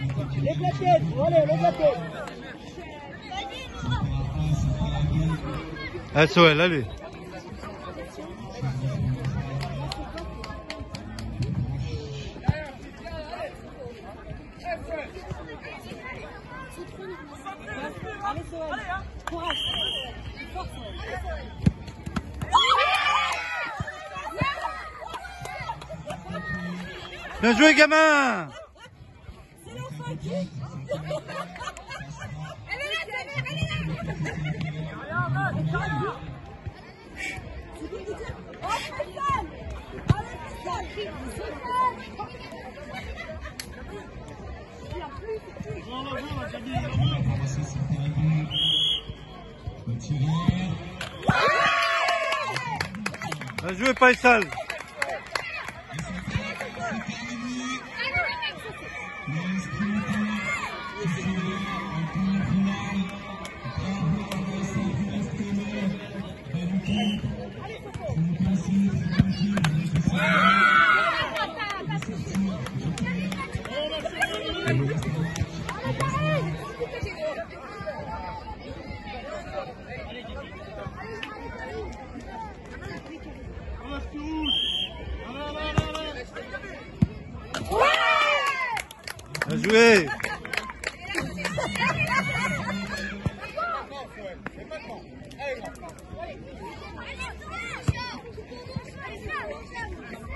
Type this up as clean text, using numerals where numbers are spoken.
Lève la tête, allez, lève la tête. SOL, allez. Allez, Soël. Courage. Force. Bien joué, gamin! C'est l'enfant qui... Elle est là, elle est là. Oh, Faisal! Allez, Faisal! Bien joué, Faisal! Bien joué! Allez,